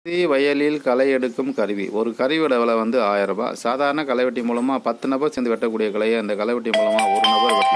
வயலில் களை எடுக்கும் கருவி. ஒரு கருவியோட விலை வந்து 1000 ரூபாய். சாதாரண களைவெட்டி மூலமாக 10 நபர் சேர்ந்து வெட்டக்கூடிய கலையை அந்த களைவெட்டி மூலமாக ஒரு நபர் வெட்டினா